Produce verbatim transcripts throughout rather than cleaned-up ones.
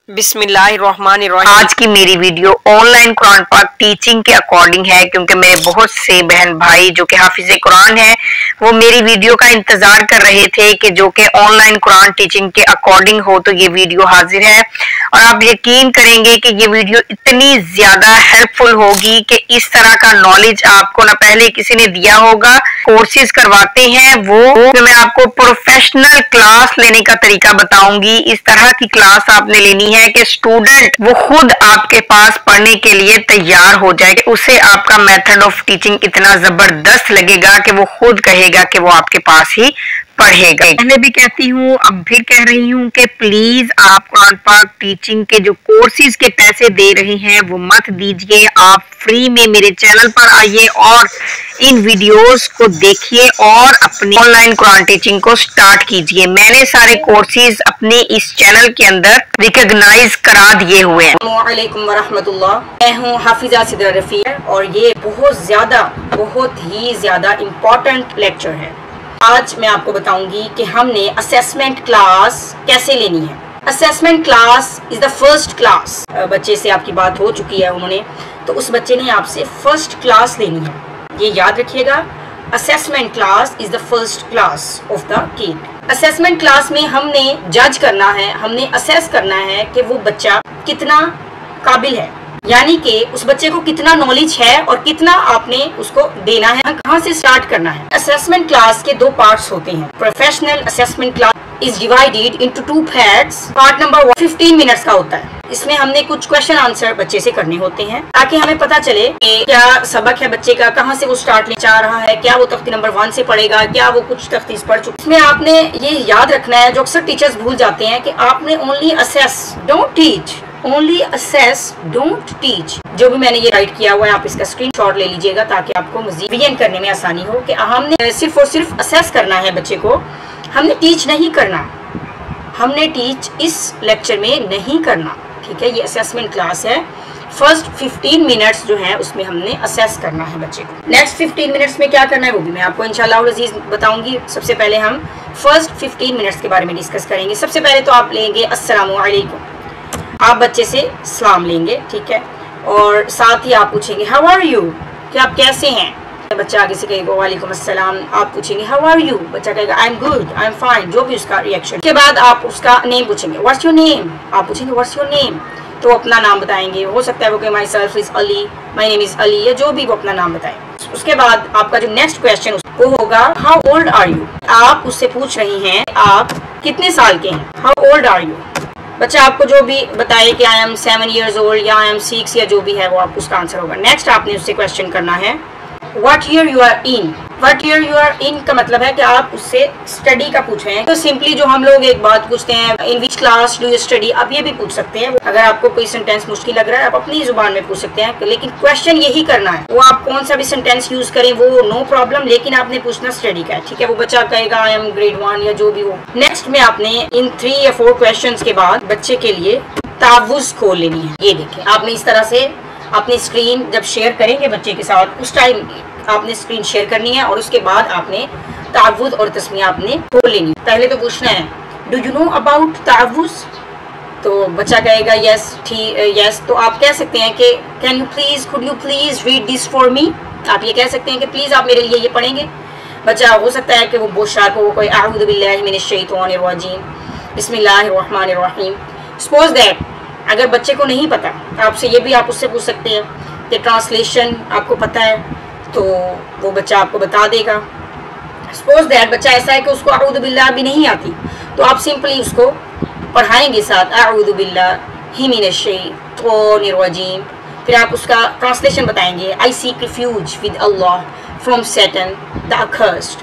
बिस्मिल्लाहिर्रहमानिर्रहीम। आज की मेरी वीडियो ऑनलाइन कुरान पाक टीचिंग के अकॉर्डिंग है, क्योंकि मेरे बहुत से बहन भाई जो कि हाफिज कुरान है वो मेरी वीडियो का इंतजार कर रहे थे कि जो कि ऑनलाइन कुरान टीचिंग के अकॉर्डिंग हो, तो ये वीडियो हाजिर है। और आप यकीन करेंगे कि ये वीडियो इतनी ज्यादा हेल्पफुल होगी कि इस तरह का नॉलेज आपको ना पहले किसी ने दिया होगा। कोर्सेज करवाते हैं वो, तो मैं आपको प्रोफेशनल क्लास लेने का तरीका बताऊंगी। इस तरह की क्लास आपने लेनी है कि स्टूडेंट वो खुद आपके पास पढ़ने के लिए तैयार हो जाए, उसे आपका मेथड ऑफ टीचिंग इतना जबरदस्त लगेगा कि वो खुद कहेगा कि वो आपके पास ही पढ़ेगा। पहले भी कहती हूँ, अब फिर कह रही हूँ कि प्लीज आप कुरान पाक टीचिंग के जो कोर्सेज के पैसे दे रहे हैं वो मत दीजिए। आप फ्री में मेरे चैनल पर आइए और इन वीडियोस को देखिए और अपनी ऑनलाइन कुरान टीचिंग को स्टार्ट कीजिए। मैंने सारे कोर्सेज अपने इस चैनल के अंदर रिकॉग्नाइज करा दिए हुए हैं। अस्सलामुअलैकुम वरहमतुल्लाह। मैं हूँ हाफिजा सिद्रा रफी और ये बहुत ज्यादा बहुत ही ज्यादा इम्पोर्टेंट लेक्चर है। आज मैं आपको बताऊंगी कि हमने असेसमेंट क्लास कैसे लेनी है। Assessment class is the first class. बच्चे से आपकी बात हो चुकी है उन्होंने, तो उस बच्चे ने आपसे फर्स्ट क्लास लेनी है, ये याद रखिएगा। Assessment class is the first class of the kid. Assessment class में हमने जज करना है, हमने असेस करना है कि वो बच्चा कितना काबिल है, यानी कि उस बच्चे को कितना नॉलेज है और कितना आपने उसको देना है, कहाँ से स्टार्ट करना है। असेसमेंट क्लास के दो पार्ट्स होते हैं। Professional assessment class is divided into two parts. Part number fifteen minutes का होता है। इसमें हमने कुछ क्वेश्चन आंसर बच्चे से करने होते हैं ताकि हमें पता चले कि क्या सबक है बच्चे का, कहाँ से वो स्टार्ट ले चाह रहा है, क्या वो तख्ती नंबर वन से पढ़ेगा, क्या वो कुछ तख्ती पढ़ चुका। इसमें आपने ये याद रखना है, जो अक्सर टीचर्स भूल जाते हैं, कि आपने only assess don't teach, only assess don't teach. जो भी मैंने ये राइट किया हुआ है आप इसका स्क्रीनशॉट ले लीजिएगा ताकि आपको मजीद रिवीजन करने में आसानी हो कि हमने सिर्फ और सिर्फ असेस करना है बच्चे को, हमने टीच नहीं करना, हमने टीच इस लेक्चर में नहीं करना। ठीक है, ये असेसमेंट क्लास है। फर्स्ट फिफ्टीन मिनट्स जो है उसमें हमने असेस करना है बच्चे को। नेक्स्ट फिफ्टीन मिनट्स में क्या करना है वो भी मैं आपको इंशाल्लाह अज़ीज़ बताऊंगी। सबसे पहले हम फर्स्ट फिफ्टीन मिनट्स के बारे में डिस्कस करेंगे। सबसे पहले तो आप लेंगे अस्सलामु अलैकुम, आप बच्चे से सलाम लेंगे, ठीक है, और साथ ही आप पूछेंगे हाउ आर यू, कि आप कैसे हैं। बच्चा आगे से कहेगा वालेकुम अस्सलाम, आप पूछेंगे हाउ आर यू, बच्चा कहेगा I am good, I am fine, जो भी उसका रिएक्शन। के बाद आप उसका नेम पूछेंगे व्हाट्स योर नेम, आप पूछेंगे व्हाट्स योर नेम, तो अपना नाम बताएंगे। हो सकता है वो कि myself is Ali, my name is Ali, या जो भी वो अपना नाम बताए। उसके बाद आपका जो नेक्स्ट क्वेश्चन वो होगा हाउ ओल्ड आर यू, आप उससे पूछ रही हैं आप कितने साल के हैं, हाउ ओल्ड आर यू। बच्चा आपको जो भी बताए कि I am seven years old या आई एम सिक्स या जो भी है वो आप उसका आंसर होगा। नेक्स्ट आपने उससे क्वेश्चन करना है what year you are in. What year you are in का मतलब है कि आप उससे स्टडी का पूछ रहे हैं। तो सिंपली जो हम लोग एक बात पूछते हैं in which class do you study, आप ये भी पूछ सकते हैं। अगर आपको कोई सेंटेंस मुश्किल लग रहा है आप अपनी जुबान में पूछ सकते हैं, लेकिन क्वेश्चन यही करना है। वो आप कौन सा भी सेंटेंस यूज करें वो नो प्रॉब्लम, लेकिन आपने पूछना स्टडी का है। ठीक है, वो बच्चा कहेगा आई एम ग्रेड वन या जो भी हो। नेक्स्ट में आपने इन थ्री या फोर क्वेश्चन के बाद बच्चे के लिए तावुज़ खोल लेनी है। ये देखें, आपने इस तरह से अपनी स्क्रीन जब शेयर करेंगे बच्चे के साथ उस टाइम आपने स्क्रीन शेयर करनी है और उसके बाद आपने तावुज़ और तस्मीया आपने खोल लेनी। पहले तो पूछना है डू यू नो अबाउट तावुज़, तो बच्चा कहेगा यस ठीक यस, तो आप कह सकते हैं कि can you please could you please read this for me, आप ये कह सकते हैं कि प्लीज आप मेरे लिए ये पढ़ेंगे। बच्चा हो सकता है कि वो बहुत शार्प हो, कोई अऊज़ु बिल्लाहि मिनश शैतानिर रजीम बिस्मिल्लाहिर रहमानिर रहीम। सपोज दैट अगर बच्चे को नहीं पता, आपसे ये भी आप उससे पूछ सकते हैं कि ट्रांसलेशन आपको पता है, तो वो बच्चा आपको बता देगा। सपोज दैट बच्चा ऐसा है कि उसको अऊज़ु बिल्लाह भी नहीं आती, तो आप सिंपली उसको पढ़ाएंगे साथ अऊज़ु बिल्लाहि मिनश शैतानिर रजीम, फिर आप उसका ट्रांसलेशन बताएंगे I seek refuge with Allah from Satan the accursed.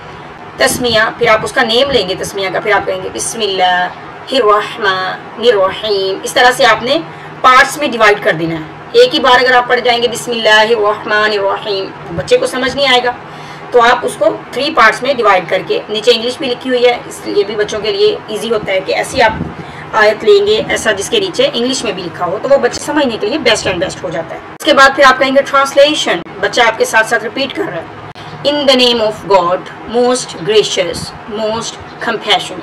तस्मिया, फिर आप उसका नेम लेंगे तस्मिया का, फिर आप कहेंगे बिस्मिल्लाहिर रहमानिर रहीम। इस तरह से आपने पार्ट्स में डिवाइड कर देना है। एक ही बार अगर आप पढ़ जाएंगे बिस्मिल्लाहिर रहमानिर रहीम बच्चे को समझ नहीं आएगा, तो आप उसको थ्री पार्ट्स में डिवाइड करके, नीचे इंग्लिश भी लिखी हुई है इसलिए भी बच्चों के लिए इजी होता है कि ऐसी आप आयत लेंगे ऐसा जिसके नीचे इंग्लिश में भी लिखा हो, तो वो बच्चे समझने के लिए बेस्ट एंड बेस्ट हो जाता है। उसके बाद फिर आप कहेंगे ट्रांसलेशन, बच्चा आपके साथ साथ रिपीट कर रहा है in the name of God most gracious most compassionate.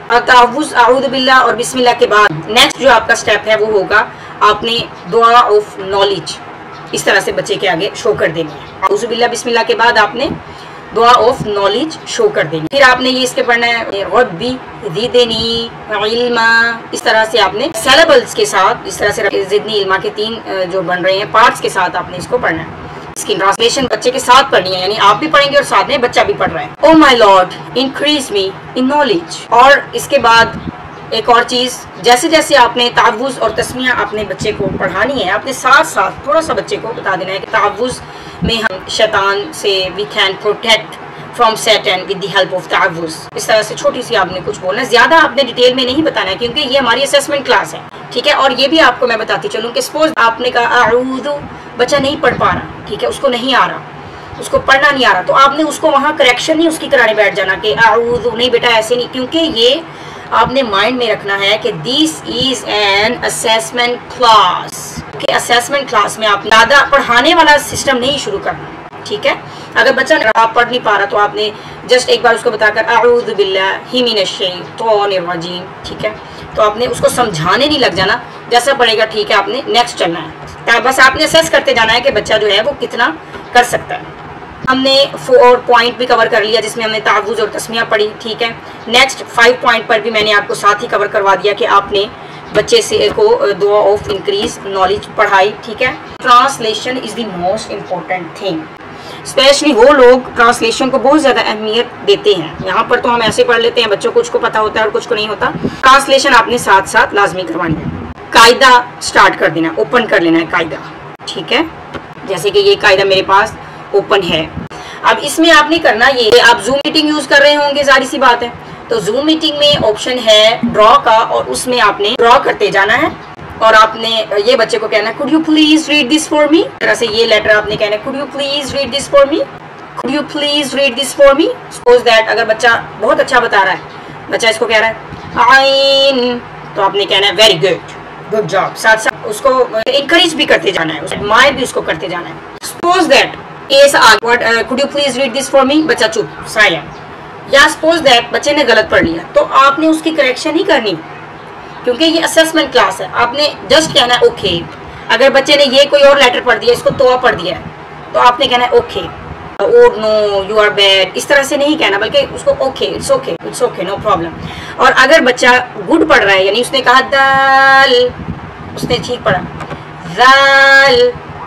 तावुज़ आऊज़ु बिल्लाह और बिस्मिल्लाह के बाद नेक्स्ट जो आपका स्टेप है वो होगा आपने दुआ ऑफ नॉलेज इस तरह से बच्चे के आगे शो कर देनी है। आऊज़ु बिल्लाह बिस्मिल्लाह के बाद आपने दुआ ऑफ नॉलेज शो कर देनी। फिर आपने ये इसके पढ़ना है रब्बी ज़िदनी इल्मा, इस तरह से आपने सिलेबल्स के साथ इस तरह से ज़िदनी इल्मा के तीन जो बन रहे हैं पार्ट्स के साथ आपने इसको पढ़ना है। इसकी ट्रांसलेशन बच्चे के साथ पढ़नी है, यानी आप भी पढ़ेंगे और साथ में बच्चा भी पढ़ रहा है। O my Lord increase me in knowledge. और इसके बाद एक और चीज़, जैसे जैसे आपने तावुज़ और तस्मिया अपने बच्चे को पढ़ानी है, आपने साथ साथ थोड़ा सा बच्चे को बता देना है कि तावुज़ में हम शैतान से we can protect from Satan with the help of तावुज़। इस तरह से छोटी सी आपने कुछ बोलना है, ज़्यादा आपने डिटेल में नहीं बताना है क्योंकि ये हमारी असेसमेंट क्लास है, ठीक है। और ये भी आपको मैं बताती चलूँ कि सपोज आपने कहा आऊज़ु, बच्चा नहीं पढ़ पा रहा, ठीक है, उसको नहीं आ रहा, उसको पढ़ना नहीं आ रहा, तो आपने उसको वहाँ करेक्शन नहीं उसकी कराने बैठ जाना कि आऊज़ु नहीं बेटा ऐसे नहीं, क्योंकि ये आपने माइंड में रखना है कि this is an assessment class. कि असेसमेंट क्लास में आप ज़्यादा पढ़ाने वाला सिस्टम नहीं शुरू करना, ठीक है। अगर बच्चा आप पढ़ नहीं पा रहा तो आपने जस्ट एक बार उसको बताकर आऊज़ु बिल्लाहि मिनश शैतानिर रजीम, ठीक है, तो आपने उसको समझाने नहीं लग जाना, जैसा पढ़ेगा ठीक है, आपने नेक्स्ट चलना है। बस आपने असेस करते जाना है कि बच्चा जो है वो कितना कर सकता है। हमने फोर पॉइंट भी कवर कर लिया जिसमें हमने तावुज़ और तस्मिया पढ़ी, ठीक है। नेक्स्ट फाइव पॉइंट पर भी मैंने आपको साथ ही कवर करवा दिया कि आपने बच्चे से को दुआ ऑफ इंक्रीज नॉलेज पढ़ाई, ठीक है। Translation is the most important thing, specially वो लोग ट्रांसलेशन को बहुत ज़्यादा अहमियत देते हैं। यहाँ पर तो हम ऐसे पढ़ लेते हैं, बच्चों को कुछ को पता होता है और कुछ को नहीं होता। ट्रांसलेशन आपने साथ साथ लाजमी करवानी है। कायदा स्टार्ट कर देना, ओपन कर लेना है कायदा, ठीक है। जैसे कि ये कायदा मेरे पास ओपन है। अब इसमें आपने करना ये, आप जूम मीटिंग यूज कर रहे होंगे, जारी सी बात है, तो जूम मीटिंग में ऑप्शन है ड्रॉ का और उसमें आपने ड्रॉ करते जाना है और आपने ये बच्चे को कहना है could you please read this for me. तरह से ये लेटर आपने कहना है could you please read this for me, could you please read this for me. Suppose that अगर बच्चा बहुत अच्छा बता रहा है, बच्चा इसको कह रहा है आइन, तो आपने कहना है वेरी गुड, गुड जॉब। साथ साथ उसको इंकरेज भी करते जाना है, एडमायर भी उसको करते जाना है। Suppose that could you please read this for me, बच्चा चुप साइलेंट। या सपोज दैट बच्चे ने गलत पढ़ लिया तो आपने उसकी करेक्शन ही करनी, क्योंकि ये असेसमेंट क्लास है। आपने जस्ट कहना है ओके। अगर बच्चे ने ये कोई और लेटर पढ़ दिया, इसको तोआ पढ़ दिया है, तो आपने कहना है okay, oh no you are bad, इस तरह से नहीं कहना, बल्कि उसको okay, it's okay, it's okay, no problem. और अगर बच्चा गुड पढ़ रहा है, यानी उसने कहा दाल, उसने ठीक पढ़ा दाल,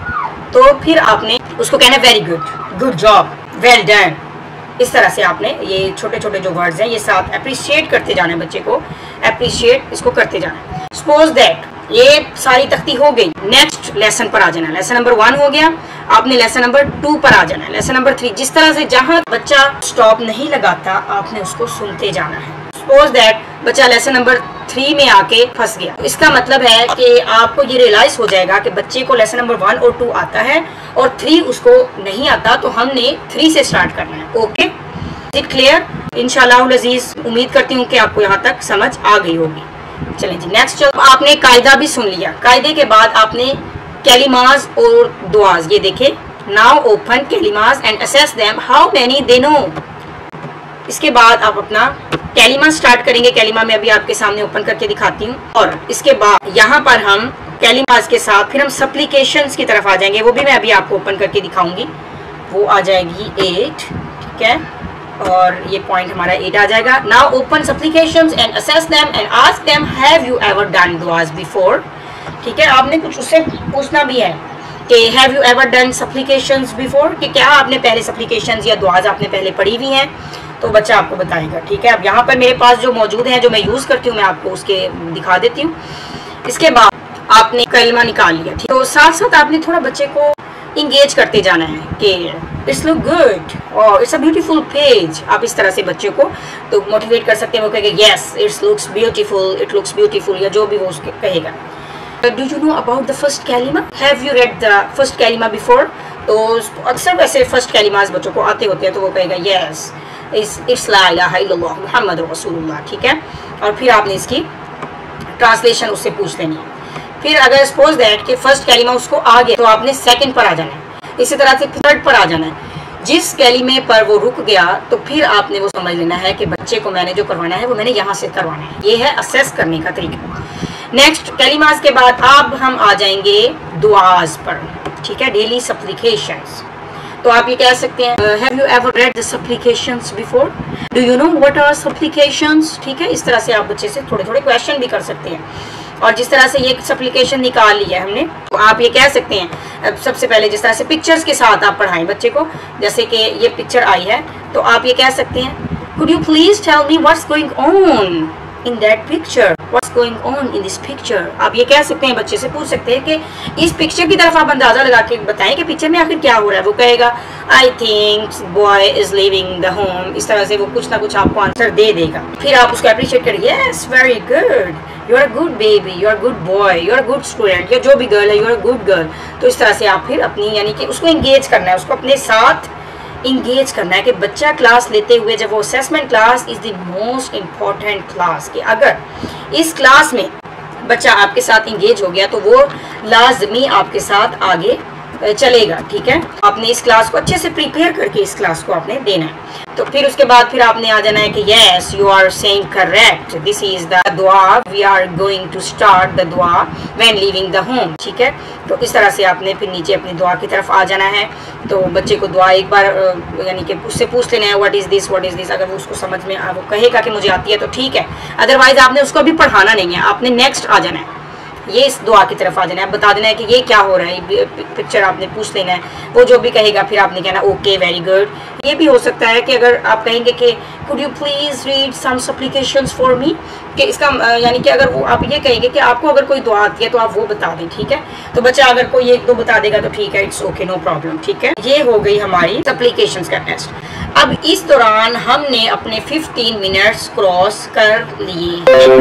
तो फिर आपने उसको कहना है very good, good job, well done. इस तरह से आपने ये छोटे छोटे जो वर्ड्स हैं ये साथ अप्रिशिएट करते जाना है, बच्चे को अप्रिशिएट इसको करते जाना है। सपोज दैट ये सारी तख्ती हो गई, नेक्स्ट लेसन पर आ जाना है। लेसन नंबर वन हो गया, आपने लेसन नंबर टू पर आ जाना है, लेसन नंबर थ्री। जिस तरह से जहां बच्चा स्टॉप नहीं लगाता आपने उसको सुनते जाना है। सपोज दैट बच्चा लेसन नंबर थ्री में आके फंस गया, इसका मतलब है कि आपको ये रियलाइज हो जाएगा कि बच्चे को लेसन नंबर वन और टू आता है और थ्री उसको नहीं आता, तो हमने थ्री से स्टार्ट करना है। Okay, it clear? इंशाल्लाह अज़ीज उम्मीद करती हूँ कि आपको यहाँ तक समझ आ गई होगी। चलें जी नेक्स्ट चलो। आपने कायदा भी सुन लिया, कायदे के बाद आपने कैलिमाज और दुआज, ये देखें, नाउ ओपन कैलिमाज and assess them how many they know. इसके बाद आप अपना कैलिमा स्टार्ट करेंगे। कैलिमा में अभी आपके सामने ओपन करके दिखाती हूँ, और इसके बाद यहाँ पर हम कैलिमाज के साथ फिर हम सप्लीकेशंस की तरफ आ जाएंगे, वो भी मैं अभी आपको ओपन करके दिखाऊंगी। वो आ जाएगी एट, ठीक है, और ये पॉइंट हमारा एट आ जाएगा। Now open supplications and assess them and ask them have you ever done दुआज बिफोर। ठीक है, आपने कुछ उससे पूछना भी है कि have you ever done supplications before, कि क्या आपने पहले सप्लीकेशंस या दुआज आपने पहले पढ़ी हुई हैं, तो बच्चा आपको बताएगा। ठीक है, अब यहाँ पर मेरे पास जो मौजूद हैं, जो मैं यूज़ करती हूँ, मैं आपको उसके दिखा देती हूँ। इसके बाद आपने कलमा निकाल लिया, ठीक, तो साथ साथ आपने थोड़ा बच्चे को इंगेज करते जाना है कि इट्स लुक गुड और इट्स अ ब्यूटीफुल पेज। आप इस तरह से बच्चे को तो मोटिवेट कर सकते हैं, वो कहेगा yes it's looks beautiful, it looks beautiful, या जो भी वो उसके कहेगा। Do you know about the first कैलिमा, have you read the first कैलिमा बिफोर। तो अक्सर वैसे फर्स्ट कैलिमास बच्चों को आते होते हैं, तो वो कहेगा यस इट्स ला इलाहा इल्लल्लाह मुहम्मद रसूलुल्लाह। ठीक है, और फिर आपने इसकी ट्रांसलेशन उससे पूछ लेनी है। फिर अगर सपोज दैट कि फर्स्ट कैलिमा उसको आ गया, तो आपने सेकंड पर आ जाना है, इसी तरह से थर्ड पर आ जाना है। जिस कैलिमे पर वो रुक गया तो फिर आपने वो समझ लेना है कि बच्चे को मैंने जो करवाना है वो मैंने यहाँ से करवाना है। ये है असेस करने का तरीका। नेक्स्ट कैलिमास के बाद अब हम आ जाएंगे दुआज पर, ठीक है, डेली सप्लिकेशंस। तो आप ये कह सकते हैं have you ever read the supplications before, do you know what are supplications, ठीक है। इस तरह से आप बच्चे से थोड़े थोड़े क्वेश्चन भी कर सकते हैं। और जिस तरह से ये सप्लिकेशन निकाल लिया है हमने, तो आप ये कह सकते हैं सबसे पहले जिस तरह से पिक्चर्स के साथ आप पढ़ाएं बच्चे को, जैसे कि ये पिक्चर आई है तो आप ये कह सकते हैं could you please tell me what's going on in that picture, what's going on in this picture. आप ये कह सकते हैं, बच्चे से पूछ सकते हैं कि इस पिक्चर की तरफ आप अंदाजा लगा के बताएं कि पिक्चर में आखिर क्या हो रहा है। वो कहेगा I think boy is living the home, इस तरह से वो कुछ ना कुछ आपको आंसर दे देगा। फिर आप उसको अप्रिशिएट करिए, yes very good, you are good baby, you are good boy, you are good student, या जो भी गर्ल है यू आर गुड गर्ल। तो इस तरह से आप फिर अपनी यानी कि उसको इंगेज करना है, उसको अपने साथ इंगेज करना है कि बच्चा क्लास लेते हुए जब वो assessment class is the most important class, कि अगर इस क्लास में बच्चा आपके साथ इंगेज हो गया तो वो लाजमी आपके साथ आगे चलेगा, ठीक है। आपने इस क्लास को अच्छे से प्रिपेयर करके इस क्लास को आपने देना है। तो फिर उसके बाद फिर आपने आ जाना है कि yes you are saying correct, this is the दुआ, we are going to start the दुआ व्हेन लीविंग द होम, ठीक है। तो इस तरह से आपने फिर नीचे अपनी दुआ की तरफ आ जाना है। तो बच्चे को दुआ एक बार यानी कि उससे पूछ लेना है what is this what is this. अगर वो उसको समझ में वो कहेगा कि मुझे आती है तो ठीक है, अदरवाइज आपने उसको अभी पढ़ाना नहीं है, आपने नेक्स्ट आ जाना है, ये इस दुआ की तरफ आ जाना है, बता देना है कि ये क्या हो रहा है, पिक्चर आपने पूछ लेना है। वो जो भी कहेगा फिर आपने कहना ओके वेरी गुड। ये भी हो सकता है कि अगर आप कहेंगे कि could you please read some supplications for me, कि इसका यानी कि अगर वो आप ये कहेंगे कि आपको अगर कोई दुआ आती है तो आप वो बता दें, ठीक है। तो बच्चा अगर कोई एक दो बता देगा तो ठीक है, इट्स ओके नो प्रॉब्लम, ठीक है। ये हो गई हमारी सप्लिकेशंस का टेस्ट। अब इस दौरान हमने अपने फिफ्टीन मिनट्स क्रॉस कर लिए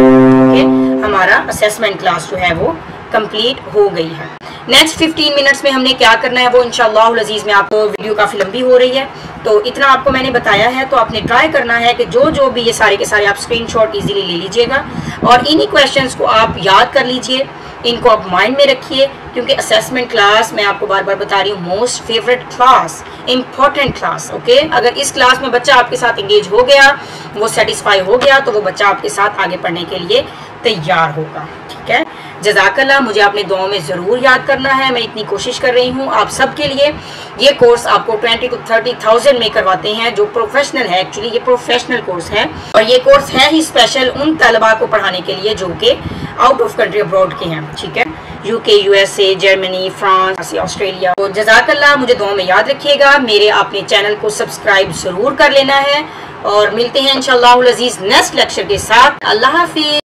हैं, हमारा असेसमेंट क्लास जो है वो कंप्लीट हो गई है। नेक्स्ट फिफ्टीन मिनट्स में हमने क्या करना है वो इंशाअल्लाह अज़ीज़ में, आपको वीडियो काफ़ी लंबी हो रही है तो इतना आपको मैंने बताया है। तो आपने ट्राई करना है कि जो जो भी ये सारे के सारे आप स्क्रीनशॉट इजीली ले लीजिएगा और इन्हीं क्वेश्चंस को आप याद कर लीजिए, इनको आप माइंड में रखिए, क्योंकि असेसमेंट क्लास मैं आपको बार बार बता रही हूँ most favourite class, important class, okay. अगर इस क्लास में बच्चा आपके साथ इंगेज हो गया, वो सेटिस्फाई हो गया, तो वो बच्चा आपके साथ आगे पढ़ने के लिए तैयार होगा, ठीक है। जज़ाकल्लाह, मुझे अपने दुआओं में ज़रूर याद करना है, मैं इतनी कोशिश कर रही हूँ आप सब के लिए। ये कोर्स आपको ट्वेंटी टू थर्टी थाउजेंड में करवाते हैं, जो प्रोफेशनल है, एक्चुअली ये प्रोफेशनल कोर्स है और ये कोर्स है ही स्पेशल उन तलबा को पढ़ाने के लिए जो कि आउट ऑफ कंट्री अब्रॉड के हैं, ठीक है, UK, USA, Germany, France, Australia. तो जज़ाकल्लाह, मुझे दुआ में याद रखिएगा। मेरे अपने चैनल को सब्सक्राइब ज़रूर कर लेना है और मिलते हैं इंशाअल्लाह अज़ीज़ नेक्स्ट लेक्चर के साथ। अल्लाह हाफिज़।